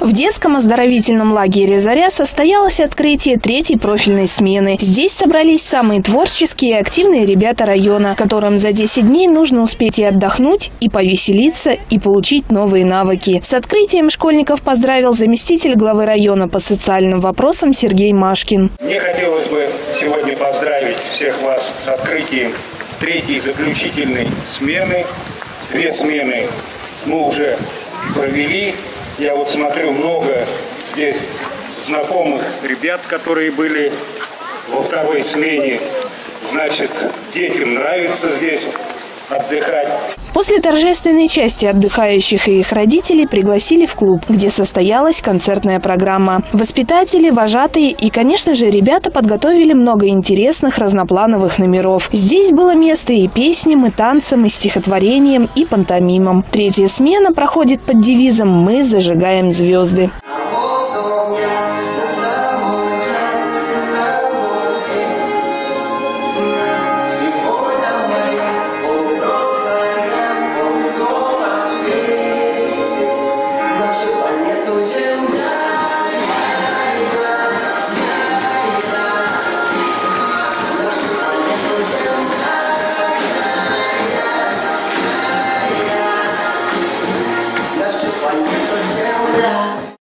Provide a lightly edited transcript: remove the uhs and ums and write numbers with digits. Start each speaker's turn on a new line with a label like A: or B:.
A: В детском оздоровительном лагере «Заря» состоялось открытие 3-й профильной смены. Здесь собрались самые творческие и активные ребята района, которым за 10 дней нужно успеть и отдохнуть, и повеселиться, и получить новые навыки. С открытием школьников поздравил заместитель главы района по социальным вопросам Сергей Машкин.
B: Мне хотелось бы сегодня поздравить всех вас с открытием 3-й заключительной смены. 2 смены мы уже провели. Я вот смотрю, много здесь знакомых ребят, которые были во 2-й смене. Значит, детям нравится здесь отдыхать.
A: После торжественной части отдыхающих и их родителей пригласили в клуб, где состоялась концертная программа. Воспитатели, вожатые и, конечно же, ребята подготовили много интересных разноплановых номеров. Здесь было место и песням, и танцам, и стихотворениям, и пантомимам. 3-я смена проходит под девизом «Мы зажигаем звезды».
C: Планету Землю.